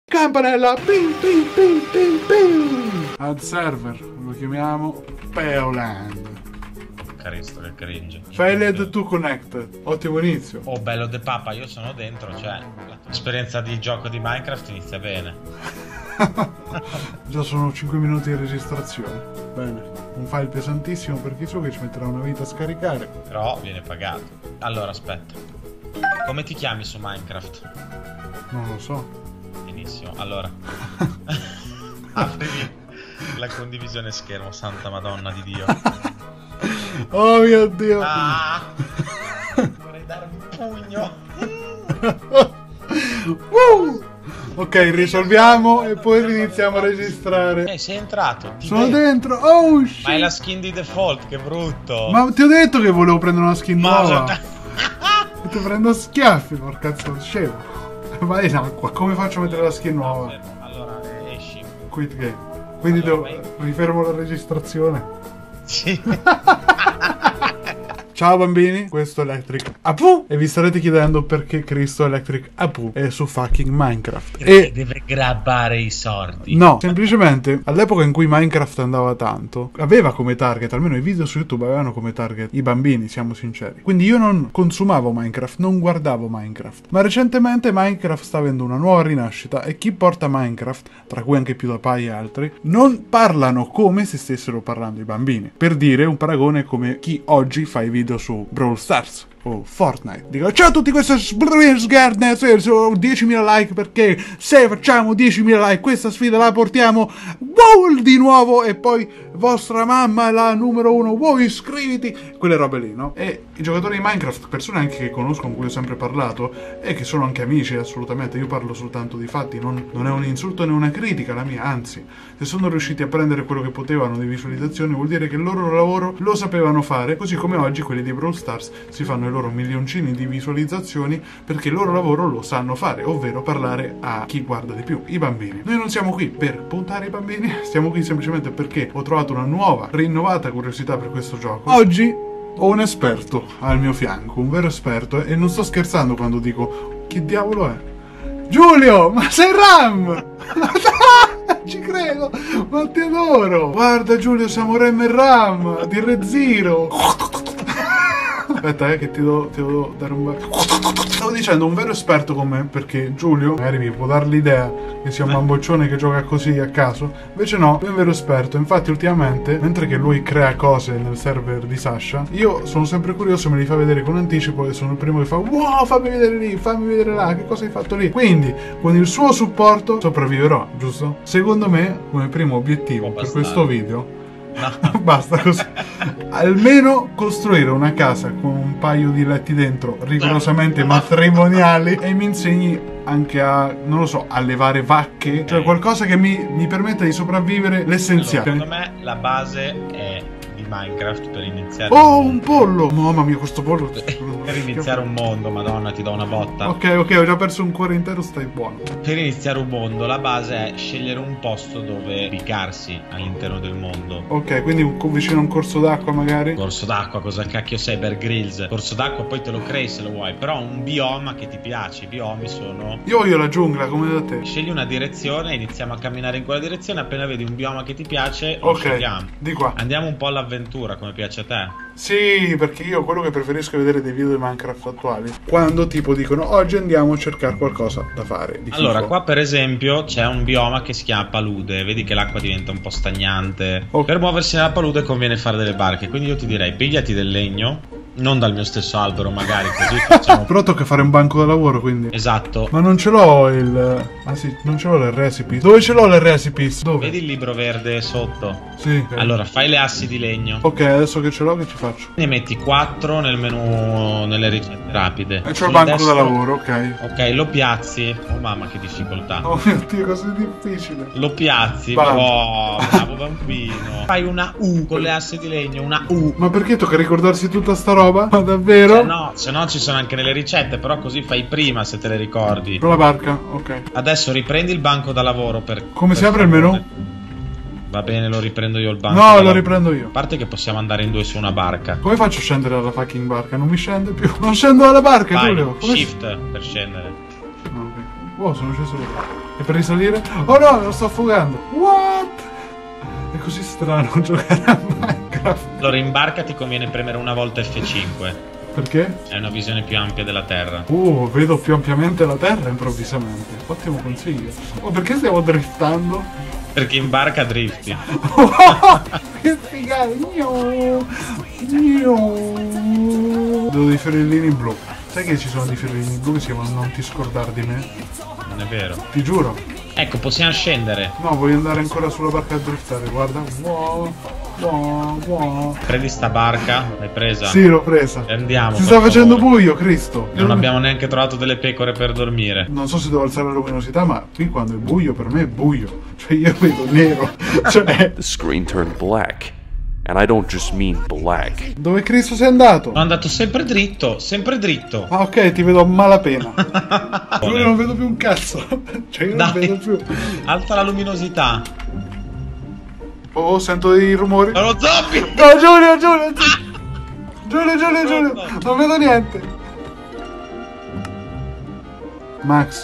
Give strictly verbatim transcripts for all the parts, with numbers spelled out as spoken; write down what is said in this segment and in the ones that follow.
Campanella. Ping, ping, ping, ping, ping. Ad server. Lo chiamiamo Peoland. Cristo, che cringe. Failed to connect. Ottimo inizio. Oh, bello de papa, io sono dentro, cioè l'esperienza di gioco di Minecraft inizia bene. Già sono cinque minuti di registrazione. Bene, un file pesantissimo per chi so che ci metterà una vita a scaricare. Però viene pagato. Allora, aspetta. Come ti chiami su Minecraft? Non lo so. Benissimo, allora. Aprimi la condivisione schermo, santa madonna di Dio. Oh mio Dio. Ah, vorrei dare un pugno. uh! Ok, risolviamo e poi iniziamo a registrare. Eh, sei entrato. Ti Sono vedo. dentro. Oh shit. Ma è la skin di default, che brutto. Ma ti ho detto che volevo prendere una skin Ma nuova. E ti prendo schiaffi, porca cazzo, scemo. Vai in acqua, come faccio a mettere la skin nuova? Allora, esci. Quit game. Quindi Allora, devo... vai. rifermo la registrazione. Sì. Ciao bambini, questo è Electric Apu e vi starete chiedendo perché Cristo Electric Apu è su fucking Minecraft. E E deve grabbare i sordi. no, semplicemente all'epoca in cui Minecraft andava tanto, aveva come target, almeno i video su YouTube avevano come target i bambini, siamo sinceri. Quindi io non consumavo Minecraft, non guardavo Minecraft. Ma recentemente Minecraft sta avendo una nuova rinascita e chi porta Minecraft, tra cui anche PewDiePie e altri, non parlano come se stessero parlando i bambini. Per dire un paragone come chi oggi fa i video su Brawl Stars o Fortnite. Dico ciao a tutti, questo è Sgarnet, diecimila like perché se facciamo diecimila like questa sfida la portiamo wow di nuovo e poi vostra mamma è la numero uno, wow iscriviti, quelle robe lì, no? E i giocatori di Minecraft, persone anche che conosco, con cui ho sempre parlato e che sono anche amici assolutamente, io parlo soltanto di fatti, non, non è un insulto né una critica la mia, anzi, se sono riusciti a prendere quello che potevano di visualizzazioni vuol dire che il loro lavoro lo sapevano fare, così come oggi quelli di Brawl Stars si fanno i loro milioncini di visualizzazioni perché il loro lavoro lo sanno fare, ovvero parlare a chi guarda di più, i bambini. Noi non siamo qui per puntare i bambini, stiamo qui semplicemente perché ho trovato una nuova, rinnovata curiosità per questo gioco. Oggi ho un esperto al mio fianco, un vero esperto, e non sto scherzando quando dico chi diavolo è? Giulio, ma sei Ram! Ci credo, ma ti adoro! Guarda Giulio, siamo Rem e Ram di Re Zero. Aspetta, eh, che ti devo, ti devo dare un bel... Stavo dicendo un vero esperto con me, perché Giulio magari mi può dare l'idea che sia un bamboccione che gioca così a caso. Invece no, è un vero esperto. Infatti ultimamente, mentre che lui crea cose nel server di Sasha, io sono sempre curioso e me li fa vedere con anticipo e sono il primo che fa wow, fammi vedere lì, fammi vedere là, che cosa hai fatto lì. Quindi, con il suo supporto sopravviverò, giusto? Secondo me, come primo obiettivo per questo video, no. Basta così. Almeno costruire una casa con un paio di letti dentro rigorosamente matrimoniali e mi insegni anche a, non lo so, allevare vacche, cioè qualcosa che mi, mi permetta di sopravvivere l'essenziale. Allora, secondo me la base è di Minecraft per iniziare. Oh, un pollo! Mamma mia, questo pollo. Per iniziare un mondo, madonna, ti do una botta. Ok, ok, ho già perso un cuore intero, stai buono. Per iniziare un mondo, la base è scegliere un posto dove ubicarsi all'interno del mondo. Ok, quindi un, vicino a un corso d'acqua magari. Corso d'acqua, cosa cacchio sei, Bear Grylls? Corso d'acqua poi te lo crei se lo vuoi, però un bioma che ti piace. I biomi sono... Io voglio la giungla, come da te. Scegli una direzione, iniziamo a camminare in quella direzione, appena vedi un bioma che ti piace, lo ok, scegliamo. Di qua. Andiamo un po' all'avventura, come piace a te. Sì, perché io quello che preferisco è vedere dei video di Minecraft attuali, quando tipo dicono oggi andiamo a cercare qualcosa da fare di allora, figo. qua per esempio c'è un bioma che si chiama palude. Vedi che l'acqua diventa un po' stagnante. Okay. Per muoversi nella palude conviene fare delle barche, quindi io ti direi pigliati del legno, non dal mio stesso albero magari, così facciamo... Però tocca fare un banco da lavoro, quindi. Esatto. Ma non ce l'ho il... Ah sì, non ce l'ho le recipes. Dove ce l'ho le recipes? Dove? Vedi il libro verde sotto? Sì, okay. Allora fai le assi di legno. Ok, adesso che ce l'ho, che ci faccio? Ne metti quattro nel menu, nelle ricette rapide. E c'ho il banco da lavoro, ok. Ok, lo piazzi. Oh mamma, che difficoltà. Oh mio Dio, così difficile. Lo piazzi. Bam. Oh, bravo bambino. Fai una U con le assi di legno, una U. Ma perché tocca ricordarsi tutta sta roba? Ma davvero? Cioè, no, se no ci sono anche nelle ricette, però così fai prima se te le ricordi. Con la barca, ok. Adesso riprendi il banco da lavoro per... Come per si apre il favore. menu? Va bene, lo riprendo io il banco. No, da lo lavoro. riprendo io. A parte che possiamo andare in due su una barca. Come faccio a scendere dalla fucking barca? Non mi scende più. Non scendo dalla barca, Vai, Giulio. Come shift per scendere. si... no, ok. Oh, sono sceso. E per risalire? Oh no, lo sto affogando. What? È così strano giocare a Minecraft. Allora in barca ti conviene premere una volta F cinque. Perché? Hai una visione più ampia della terra. Uh, vedo più ampiamente la terra improvvisamente. Ottimo consiglio. Oh, perché stiamo driftando? Perché in barca drifti. Oh, che figata! Io, io. Devo dei fiorellini blu. Sai che ci sono dei fiorellini blu che si chiamano Non ti scordar di me? Non è vero. Ti giuro. Ecco, possiamo scendere. No, voglio andare ancora sulla barca a driftare. Guarda. Wow, wow, wow. Prendi sta barca. L'hai presa? Sì, l'ho presa. E andiamo. Si per sta facendo favore. buio, Cristo. Non abbiamo neanche trovato delle pecore per dormire. Non so se devo alzare la luminosità, ma qui quando è buio per me è buio. Cioè io vedo nero. Cioè, The screen turned black. And I don't just mean black. dove Cristo sei andato? Sono andato sempre dritto, sempre dritto. Ah, ok, ti vedo a malapena. Io non vedo più un cazzo. Cioè io non Dai. vedo più. Alza la luminosità. Oh, sento dei rumori. Sono zombie! No, Giulio, Giulio. Giulio, Giulio, Giulio. Non vedo niente. Max.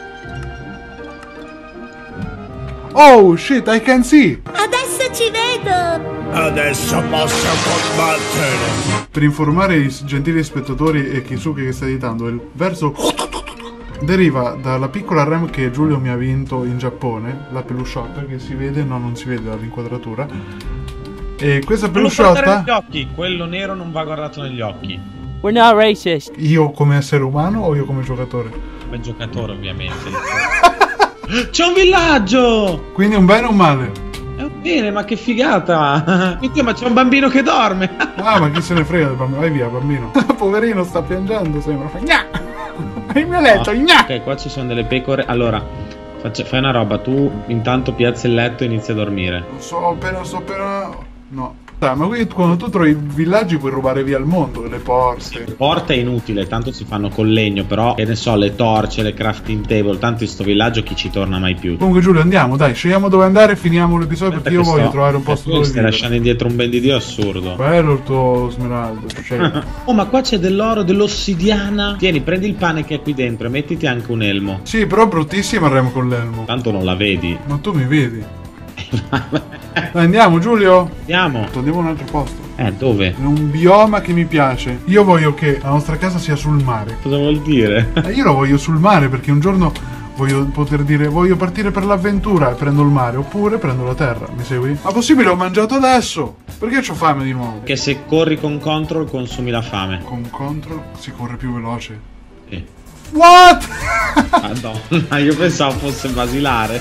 Oh, shit, I can see. Adesso ci vedo! Adesso posso combattere. Per informare i gentili spettatori e Kisuke che sta editando, il verso deriva dalla piccola RAM che Giulio mi ha vinto in Giappone, la pelusciotta che si vede, no, non si vede dall'inquadratura. E questa Non lo guardare pelusciotta, negli occhi, quello nero non va guardato negli occhi. We're not racist. io come essere umano o io come giocatore? Come giocatore, ovviamente. C'è un villaggio! Quindi un bene o un male? È bene, ma che figata! Minchia, ma c'è un bambino che dorme! Ah, ma chi se ne frega del bambino? Vai via, bambino. Poverino, sta piangendo, sembra. Fa gna! Il mio letto, gna! Ok, qua ci sono delle pecore. Allora, faccia- fai una roba. Tu intanto piazza il letto e inizi a dormire. So appena, so appena... No. Dai, ma qui quando tu trovi villaggi puoi rubare via il mondo, le porte. Porta è inutile, tanto si fanno con legno. Però, che ne so, le torce, le crafting table. Tanto in sto villaggio chi ci torna mai più? Comunque Giulio, andiamo, dai, scegliamo dove andare e finiamo l'episodio perché io Perché voglio sto- trovare un posto tu dove stai vivere. lasciando indietro un ben di Dio assurdo. Bello il tuo smeraldo, scegli. Oh, ma qua c'è dell'oro, dell'ossidiana. Tieni, prendi il pane che è qui dentro e mettiti anche un elmo. Sì, però bruttissima Rem con l'elmo. Tanto non la vedi. Ma tu mi vedi. Dai, andiamo Giulio. Andiamo. Andiamo in un altro posto. Eh, dove? In un bioma che mi piace. Io voglio che la nostra casa sia sul mare. Cosa vuol dire? E io lo voglio sul mare perché un giorno voglio poter dire voglio partire per l'avventura e prendo il mare oppure prendo la terra. Mi segui? Ma possibile, ho mangiato adesso. Perché c'ho fame di nuovo? Che se corri con control consumi la fame. Con control si corre più veloce. Sì. What? Madonna, io pensavo fosse basilare.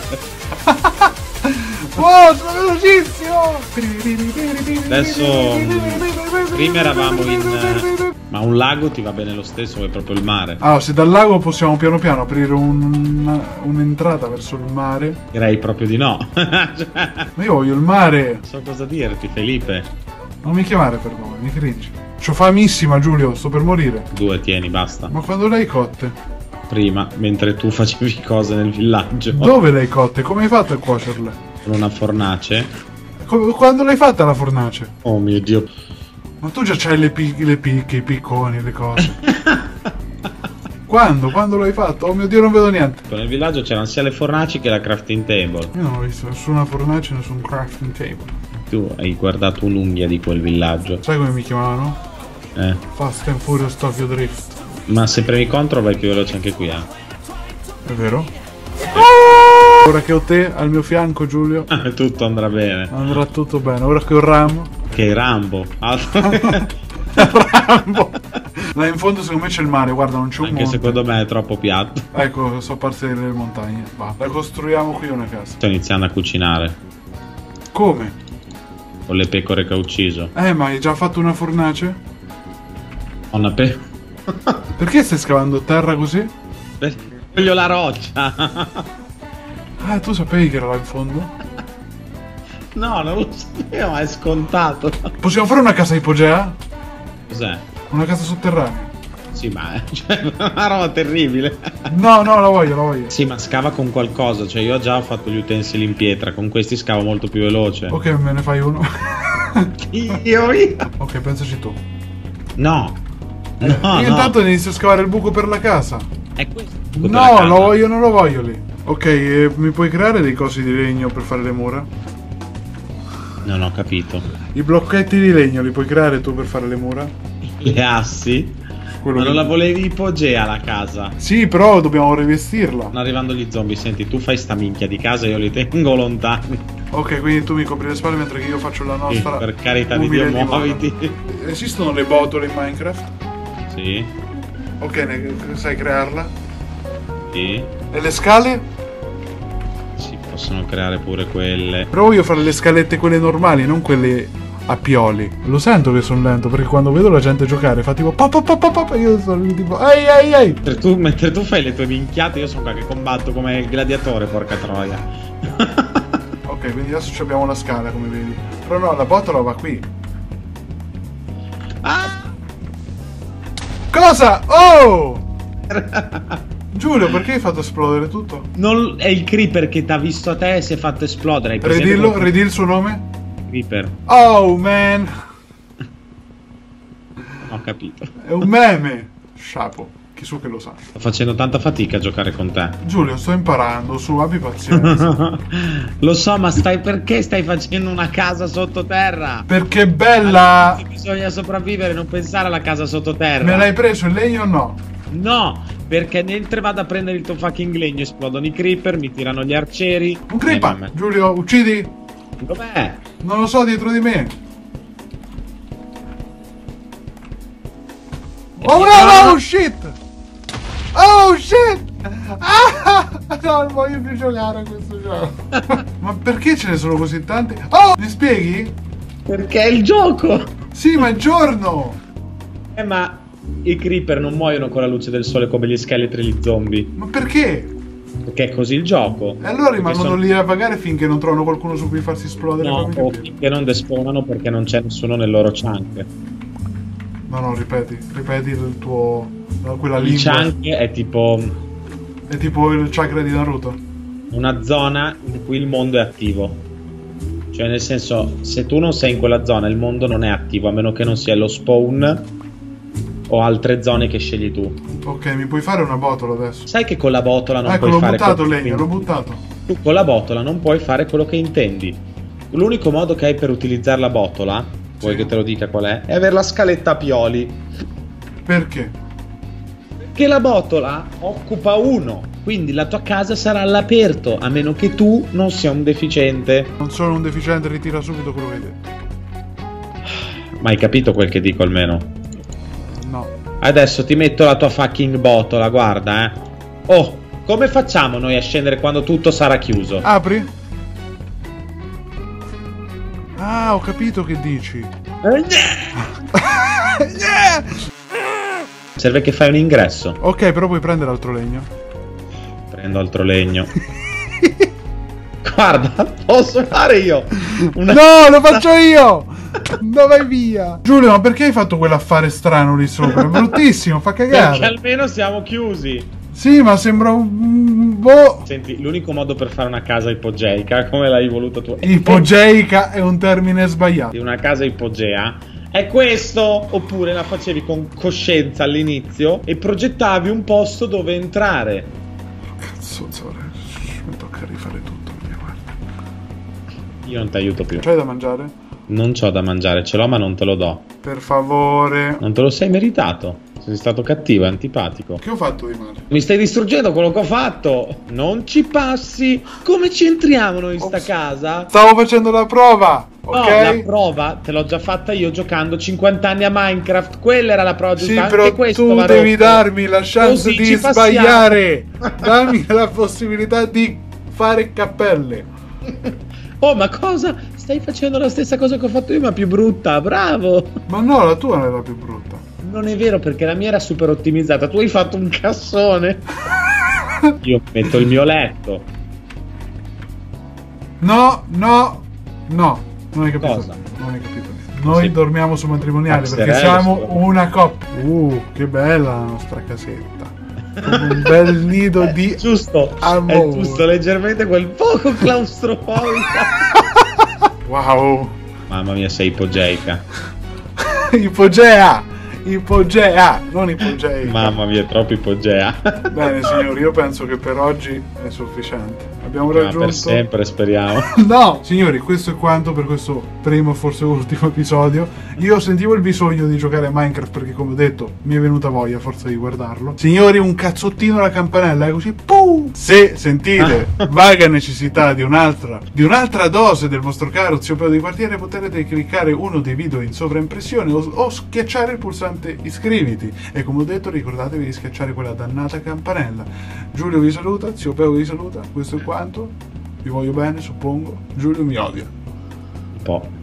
Wow, sono velocissimo! Adesso prima eravamo in ma un lago ti va bene lo stesso, vuoi proprio il mare? Allora, se dal lago possiamo piano piano aprire un- un'entrata verso il mare. Direi proprio di no. Ma io voglio il mare. Non so cosa dirti, Felipe. Non mi chiamare per nome, mi cringe. C'ho famissima, Giulio, sto per morire. Due, tieni, basta. Ma quando le hai cotte? Prima, mentre tu facevi cose nel villaggio. Dove le hai cotte? Come hai fatto a cuocerle? Con una fornace. Co- quando l'hai fatta la fornace? Oh mio Dio. Ma tu già c'hai le, pi- le picche, i picconi, le cose. Quando? Quando l'hai fatto? Oh mio Dio, non vedo niente. Nel villaggio c'erano sia le fornaci che la crafting table. Io non ho visto nessuna fornace, nessun crafting table. Tu hai guardato un'unghia di quel villaggio. Sai come mi chiamavano? Eh. Fast and Furious Tokyo Drift. Ma se premi control vai più veloce anche qui, eh. È vero? Ora che ho te al mio fianco, Giulio, Tutto andrà bene. andrà tutto bene. Ora che ho Ram, Che Rambo. Altro- Rambo. Là in fondo secondo me c'è il mare, guarda, non c'è un Anche monte. secondo me è troppo piatto. Ecco, sono apparse le montagne. Va, la costruiamo qui una casa. Sto iniziando a cucinare Come? con le pecore che ho ucciso. Eh, ma hai già fatto una fornace? Ho una pe... Perché stai scavando terra così? Voglio la roccia. Ah, tu sapevi che era là in fondo? No, non lo sapevo, ma è scontato. Possiamo fare una casa ipogea? Cos'è? Una casa sotterranea? Sì, ma è cioè, una roba terribile. No, no, la voglio, la voglio. Sì, ma scava con qualcosa. Cioè, io già ho fatto gli utensili in pietra. Con questi scavo molto più veloce. Ok, me ne fai uno. Io, io. Ok, pensaci tu. No. Eh, No, io no. intanto inizio a scavare il buco per la casa. È È questo. No, lo voglio, non lo voglio lì. Ok, eh, mi puoi creare dei cosi di legno per fare le mura? Non ho capito. I blocchetti di legno li puoi creare tu per fare le mura? Le assi? Quello Ma che- non la volevi ipogea la casa? Sì, però dobbiamo rivestirla. Stanno arrivando gli zombie, senti, tu fai sta minchia di casa e io li tengo lontani. Ok, quindi tu mi copri le spalle mentre che io faccio la Sì, nostra. per carità di Dio, umile dimora. muoviti. Esistono le botole in Minecraft? Sì, Ok, ne sai crearla? sì. E le scale? Si possono creare pure quelle. Però voglio fare le scalette quelle normali, non quelle a pioli. Lo sento che sono lento perché quando vedo la gente giocare fa tipo pa pa pa pa pa pa, io sono lì tipo ai ai ai. Mentre tu, mentre tu fai le tue minchiate, io sono qua che combatto come il gladiatore, porca troia. Ok, quindi adesso ci abbiamo la scala come vedi. Però no, la botola va qui. Ah! Cosa? Oh! Giulio, perché hai fatto esplodere tutto? Non è il creeper che ti ha visto a te e si è fatto esplodere. Hai presente Ridillo, come- ridì il suo nome? Creeper, Oh man! ho capito. È un meme! Sciapo, chi su che lo sa. Sto facendo tanta fatica a giocare con te. Giulio, sto imparando, su, abbi pazienza. Lo so, ma stai perché stai facendo una casa sottoterra? Perché è bella! Bisogna sopravvivere, non pensare alla casa sottoterra. Me l'hai preso il legno o no? No, perché mentre vado a prendere il tuo fucking legno esplodono i creeper, mi tirano gli arcieri. Un creeper! Eh, vabbè. Giulio, uccidi! Dov'è? Non lo so, dietro di me. Oh no, no, shit! Oh shit! Ah! No, non voglio più giocare a questo gioco. Ma perché ce ne sono così tanti? Oh! Mi spieghi? Perché è il gioco! Sì, ma è giorno! Eh, ma i creeper non muoiono con la luce del sole come gli scheletri e gli zombie. Ma perché? Perché è così il gioco. E allora Perché rimangono sono- lì a pagare finché non trovano qualcuno su cui farsi esplodere. No, fammi o capire. finché non despawnano perché non c'è nessuno nel loro chunk. No, no, ripeti, ripeti il tuo... no, quella Il lingua. chunk è tipo È tipo il chakra di Naruto. una zona in cui il mondo è attivo. Cioè, nel senso, se tu non sei in quella zona, il mondo non è attivo, a meno che non sia lo spawn o altre zone che scegli tu. Ok, mi puoi fare una botola adesso? Sai che con la botola non Ecco, puoi l'ho fare buttato quello che legno, l'ho intendi. buttato. Tu con la botola non puoi fare quello che intendi. L'unico modo che hai per utilizzare la botola, vuoi Sì. che te lo dica qual è? È avere la scaletta a pioli. Perché? Che la botola occupa uno, quindi la tua casa sarà all'aperto, a meno che tu non sia un deficiente. Non sono un deficiente, ritira subito quello che hai detto. Ma hai capito quel che dico almeno? No. Adesso ti metto la tua fucking botola, guarda, eh. Oh, come facciamo noi a scendere quando tutto sarà chiuso? Apri? Ah, ho capito che dici. Serve che fai un ingresso. Ok, però puoi prendere altro legno. Prendo altro legno. Guarda, posso fare io una... No, lo faccio io! No, vai via! Giulio, ma perché hai fatto quell'affare strano lì sopra? È bruttissimo, fa Perché cagare. almeno siamo chiusi. Sì, ma sembra un... boh... Senti, l'unico modo per fare una casa ipogeica, come l'hai voluto tu, Ipogeica è un termine sbagliato. di una casa ipogea, è questo. Oppure la facevi con coscienza all'inizio e progettavi un posto dove entrare. Cazzo, Zore, mi tocca rifare tutto. Mia, guarda. Io non ti aiuto più. C'hai da mangiare? Non c'ho da mangiare, ce l'ho ma non te lo do. Per favore. Non te lo sei meritato. Sei stato cattivo, antipatico. Che ho fatto di male? Mi stai distruggendo quello che ho fatto. Non ci passi. Come ci entriamo noi in sta Ops. casa? Stavo facendo la prova, No, ok? la prova te l'ho già fatta io giocando cinquanta anni a Minecraft. Quella era la prova Sì, giusta. però Anche questo tu va devi rotto. darmi la chance Così di ci passiamo. sbagliare. Dammi la possibilità di fare cappelle. Oh, ma cosa? Stai facendo la stessa cosa che ho fatto io, ma più brutta. Bravo. Ma no, la tua era più brutta. Non è vero, perché la mia era super ottimizzata. Tu hai fatto un cassone. Io metto il mio letto. No, no, no. Non hai capito. Cosa? Non hai capito. Noi Sì. dormiamo su matrimoniali perché Taxerello, siamo sicuramente. una coppia. Uh, che bella la nostra casetta. Come un bel nido di Giusto. amore. È giusto, leggermente quel poco claustrofobica. Wow. Mamma mia, sei ipogeica. Ipogea. Ipogea, non ipogei. Mamma mia, troppo ipogea. Bene signori, io penso che per oggi è sufficiente. Abbiamo Ma raggiunto... per sempre, speriamo. No, signori, questo è quanto per questo primo, forse ultimo episodio. Io sentivo il bisogno di giocare a Minecraft perché, come ho detto, mi è venuta voglia forse di guardarlo. Signori, un cazzottino alla campanella, è così, pum! Se sentite vaga necessità di un'altra di un'altra dose del vostro caro Zio Peo di quartiere, potrete cliccare uno dei video in sovraimpressione o, o schiacciare il pulsante iscriviti. E come ho detto, ricordatevi di schiacciare quella dannata campanella. Giulio vi saluta, Zio Peo vi saluta, questo è quanto. Vi voglio bene, suppongo. Giulio mi odia. Un po'.